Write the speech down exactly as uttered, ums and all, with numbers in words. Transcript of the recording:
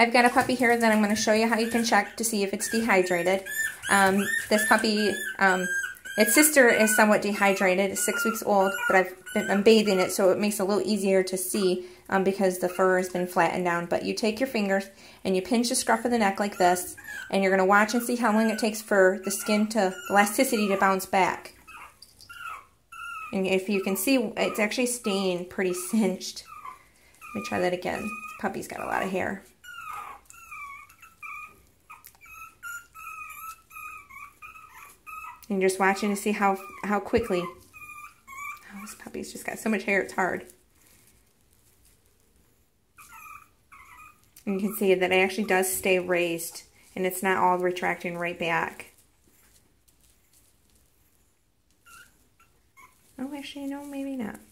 I've got a puppy here that I'm going to show you how you can check to see if it's dehydrated. Um, this puppy, um, its sister is somewhat dehydrated. It's six weeks old, but I've been, I'm bathing it, so it makes it a little easier to see um, because the fur has been flattened down. But you take your fingers and you pinch the scruff of the neck like this, and you're going to watch and see how long it takes for the skin to, elasticity to bounce back. And if you can see, it's actually staying pretty cinched. Let me try that again. This puppy's got a lot of hair. And you're just watching to see how how quickly. Oh, this puppy's just got so much hair, it's hard. And you can see that it actually does stay raised, and it's not all retracting right back. Oh, actually, no, maybe not.